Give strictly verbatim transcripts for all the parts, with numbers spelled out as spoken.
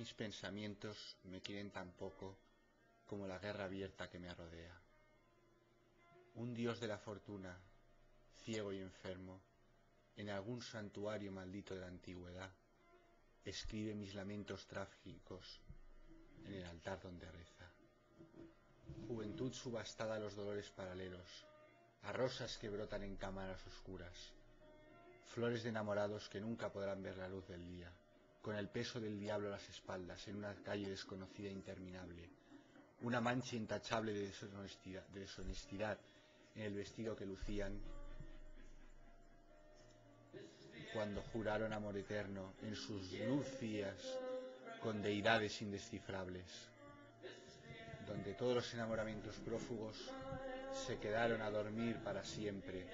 Mis pensamientos me quieren tan poco como la guerra abierta que me rodea. Un dios de la fortuna, ciego y enfermo, en algún santuario maldito de la antigüedad, escribe mis lamentos trágicos en el altar donde reza. Juventud subastada a los dolores paralelos, a rosas que brotan en cámaras oscuras, flores de enamorados que nunca podrán ver la luz del día, con el peso del diablo a las espaldas, en una calle desconocida e interminable, una mancha intachable de deshonestidad, de deshonestidad en el vestido que lucían cuando juraron amor eterno en sus nupcias con deidades indescifrables, donde todos los enamoramientos prófugos se quedaron a dormir para siempre.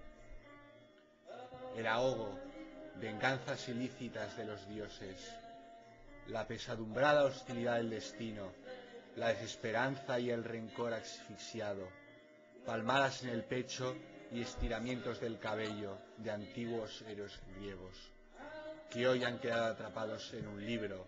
El ahogo, venganzas ilícitas de los dioses, la pesadumbrada hostilidad del destino, la desesperanza y el rencor asfixiado, palmadas en el pecho y estiramientos del cabello de antiguos héroes griegos, que hoy han quedado atrapados en un libro,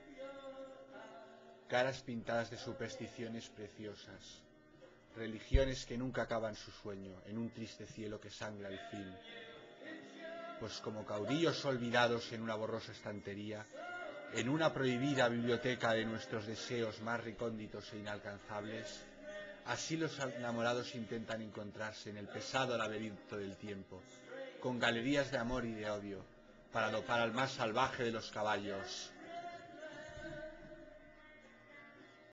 caras pintadas de supersticiones preciosas, religiones que nunca acaban su sueño en un triste cielo que sangra al fin, pues como caudillos olvidados en una borrosa estantería, en una prohibida biblioteca de nuestros deseos más recónditos e inalcanzables, así los enamorados intentan encontrarse en el pesado laberinto del tiempo, con galerías de amor y de odio, para dopar al más salvaje de los caballos.